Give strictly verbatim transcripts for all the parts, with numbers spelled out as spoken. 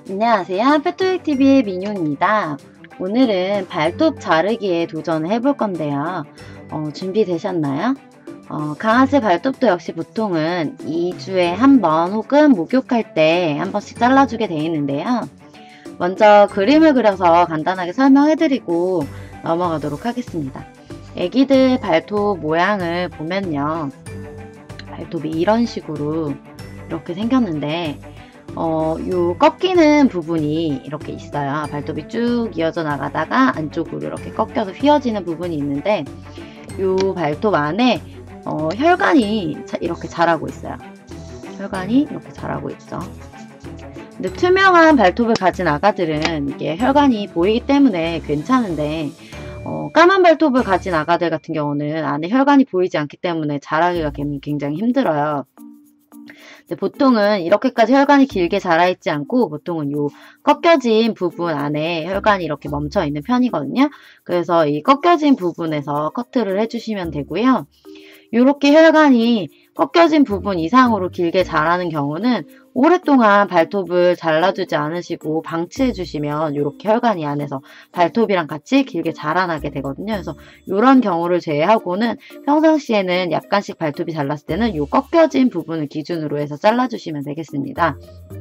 안녕하세요. 페토익티비의 민요입니다. 오늘은 발톱 자르기에 도전을 해볼 건데요. 어, 준비되셨나요? 어, 강아지 발톱도 역시 보통은 이 주에 한 번 혹은 목욕할 때 한 번씩 잘라주게 되어 있는데요. 먼저 그림을 그려서 간단하게 설명해드리고 넘어가도록 하겠습니다. 애기들 발톱 모양을 보면요. 발톱이 이런 식으로 이렇게 생겼는데 어, 요 꺾이는 부분이 이렇게 있어요. 발톱이 쭉 이어져 나가다가 안쪽으로 이렇게 꺾여서 휘어지는 부분이 있는데 요 발톱 안에 어, 혈관이 자, 이렇게 자라고 있어요. 혈관이 이렇게 자라고 있죠. 근데 투명한 발톱을 가진 아가들은 이게 혈관이 보이기 때문에 괜찮은데 어, 까만 발톱을 가진 아가들 같은 경우는 안에 혈관이 보이지 않기 때문에 자라기가 굉장히 힘들어요. 보통은 이렇게까지 혈관이 길게 자라있지 않고 보통은 요 꺾여진 부분 안에 혈관이 이렇게 멈춰 있는 편이거든요. 그래서 이 꺾여진 부분에서 커트를 해주시면 되고요. 이렇게 혈관이 꺾여진 부분 이상으로 길게 자라는 경우는 오랫동안 발톱을 잘라주지 않으시고 방치해 주시면 이렇게 혈관이 안에서 발톱이랑 같이 길게 자라나게 되거든요. 그래서 이런 경우를 제외하고는 평상시에는 약간씩 발톱이 잘랐을 때는 이 꺾여진 부분을 기준으로 해서 잘라주시면 되겠습니다.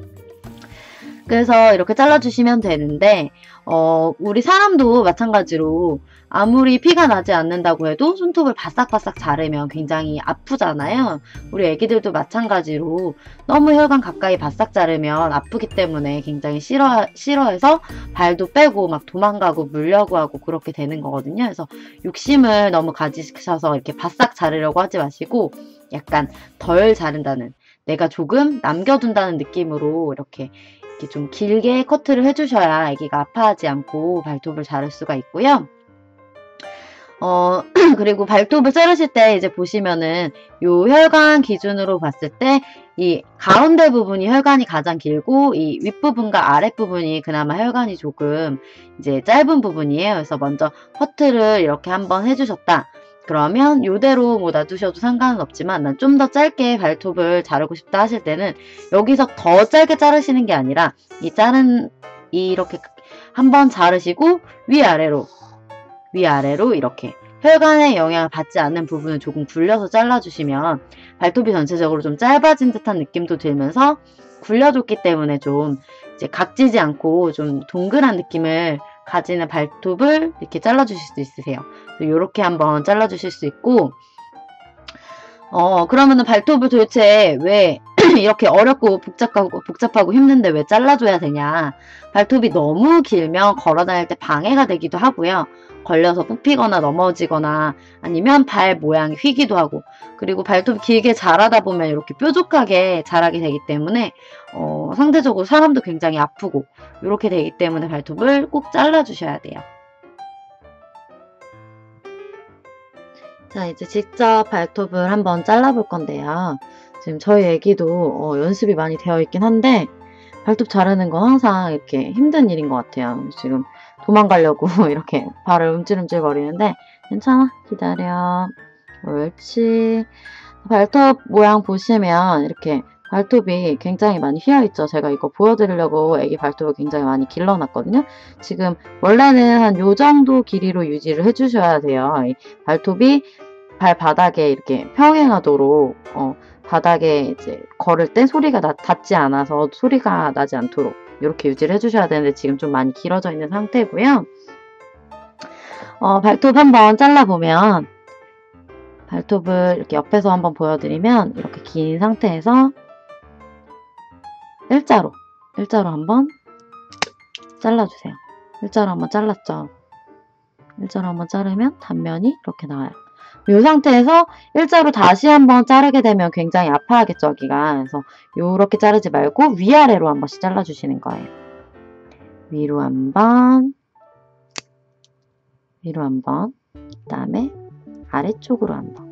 그래서 이렇게 잘라주시면 되는데 어, 우리 사람도 마찬가지로 아무리 피가 나지 않는다고 해도 손톱을 바싹바싹 자르면 굉장히 아프잖아요. 우리 애기들도 마찬가지로 너무 혈관 가까이 바싹 자르면 아프기 때문에 굉장히 싫어, 싫어해서 발도 빼고 막 도망가고 물려고 하고 그렇게 되는 거거든요. 그래서 욕심을 너무 가지셔서 이렇게 바싹 자르려고 하지 마시고 약간 덜 자른다는, 내가 조금 남겨둔다는 느낌으로 이렇게 이렇게 좀 길게 커트를 해주셔야 아기가 아파하지 않고 발톱을 자를 수가 있고요. 어, 그리고 발톱을 자르실 때 이제 보시면은 요 혈관 기준으로 봤을 때 이 가운데 부분이 혈관이 가장 길고 이 윗부분과 아랫부분이 그나마 혈관이 조금 이제 짧은 부분이에요. 그래서 먼저 커트를 이렇게 한번 해주셨다. 그러면 요대로 뭐 놔두셔도 상관은 없지만 난 좀 더 짧게 발톱을 자르고 싶다 하실 때는 여기서 더 짧게 자르시는 게 아니라 이 자른 이렇게 한번 자르시고 위아래로 위아래로 이렇게 혈관의 영향을 받지 않는 부분을 조금 굴려서 잘라주시면 발톱이 전체적으로 좀 짧아진 듯한 느낌도 들면서 굴려줬기 때문에 좀 이제 각지지 않고 좀 동그란 느낌을 가지는 발톱을 이렇게 잘라주실 수 있으세요. 이렇게 한번 잘라주실 수 있고, 어 그러면은 발톱을 도대체 왜 이렇게 어렵고 복잡하고 복잡하고 힘든데 왜 잘라줘야 되냐? 발톱이 너무 길면 걸어 다닐 때 방해가 되기도 하고요. 걸려서 뽑히거나 넘어지거나 아니면 발 모양이 휘기도 하고, 그리고 발톱이 길게 자라다 보면 이렇게 뾰족하게 자라게 되기 때문에 어, 상대적으로 사람도 굉장히 아프고 이렇게 되기 때문에 발톱을 꼭 잘라주셔야 돼요. 자, 이제 직접 발톱을 한번 잘라볼 건데요. 지금 저희 애기도 어, 연습이 많이 되어 있긴 한데 발톱 자르는 거 항상 이렇게 힘든 일인 것 같아요. 지금 도망가려고 이렇게 발을 움찔움찔 거리는데 괜찮아, 기다려. 옳지. 발톱 모양 보시면 이렇게 발톱이 굉장히 많이 휘어있죠. 제가 이거 보여드리려고 애기 발톱을 굉장히 많이 길러놨거든요. 지금 원래는 한 요 정도 길이로 유지를 해주셔야 돼요. 이 발톱이 발바닥에 이렇게 평행하도록 어, 바닥에 이제 걸을 때 소리가 나, 닿지 않아서 소리가 나지 않도록 이렇게 유지를 해주셔야 되는데 지금 좀 많이 길어져 있는 상태고요. 어, 발톱 한번 잘라보면 발톱을 이렇게 옆에서 한번 보여드리면 이렇게 긴 상태에서 일자로 일자로 한번 잘라주세요. 일자로 한번 잘랐죠. 일자로 한번 자르면 단면이 이렇게 나와요. 이 상태에서 일자로 다시 한번 자르게 되면 굉장히 아파하겠죠, 아기가. 그래서 이렇게 자르지 말고 위아래로 한 번씩 잘라주시는 거예요. 위로 한 번, 위로 한 번, 그 다음에 아래쪽으로 한 번,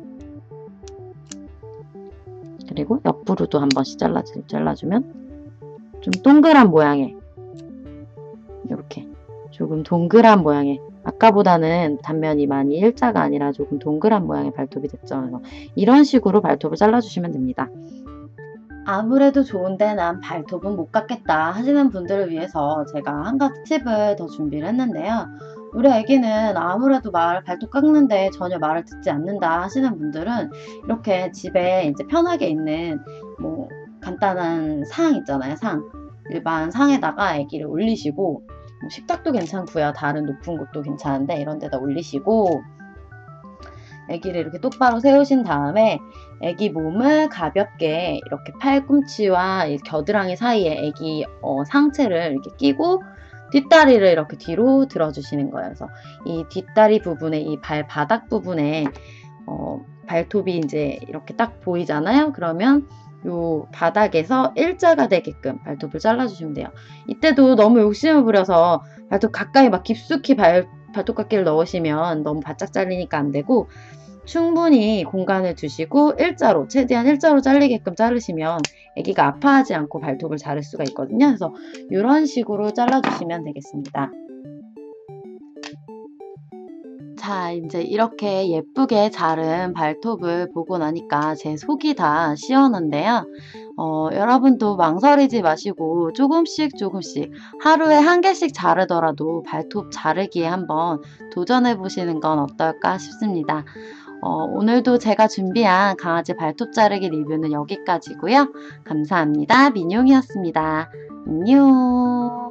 그리고 옆으로도 한 번씩 잘라주, 잘라주면 좀 동그란 모양의, 이렇게 조금 동그란 모양의, 아까보다는 단면이 많이 일자가 아니라 조금 동그란 모양의 발톱이 됐죠. 그래서 이런 식으로 발톱을 잘라주시면 됩니다. 아무래도 좋은데 난 발톱은 못 깎겠다 하시는 분들을 위해서 제가 한 가지 팁을 더 준비를 했는데요. 우리 애기는 아무래도 말, 발톱 깎는데 전혀 말을 듣지 않는다 하시는 분들은 이렇게 집에 이제 편하게 있는 뭐 간단한 상 있잖아요. 상. 일반 상에다가 아기를 올리시고 뭐 식탁도 괜찮고요. 다른 높은 곳도 괜찮은데 이런 데다 올리시고 아기를 이렇게 똑바로 세우신 다음에 아기 몸을 가볍게 이렇게 팔꿈치와 이 겨드랑이 사이에 아기 어, 상체를 이렇게 끼고 뒷다리를 이렇게 뒤로 들어주시는 거예요. 그래서 이 뒷다리 부분에 이 발바닥 부분에 어, 발톱이 이제 이렇게 딱 보이잖아요. 그러면 요 바닥에서 일자가 되게끔 발톱을 잘라주시면 돼요. 이때도 너무 욕심을 부려서 발톱 가까이 막 깊숙이 발, 발톱깎이를 넣으시면 너무 바짝 잘리니까 안 되고 충분히 공간을 주시고 일자로 최대한 일자로 잘리게끔 자르시면 아기가 아파하지 않고 발톱을 자를 수가 있거든요. 그래서 이런 식으로 잘라주시면 되겠습니다. 자, 이제 이렇게 예쁘게 자른 발톱을 보고 나니까 제 속이 다 시원한데요. 어, 여러분도 망설이지 마시고 조금씩 조금씩 하루에 한 개씩 자르더라도 발톱 자르기에 한번 도전해 보시는 건 어떨까 싶습니다. 어, 오늘도 제가 준비한 강아지 발톱 자르기 리뷰는 여기까지고요. 감사합니다. 민용이었습니다. 안녕.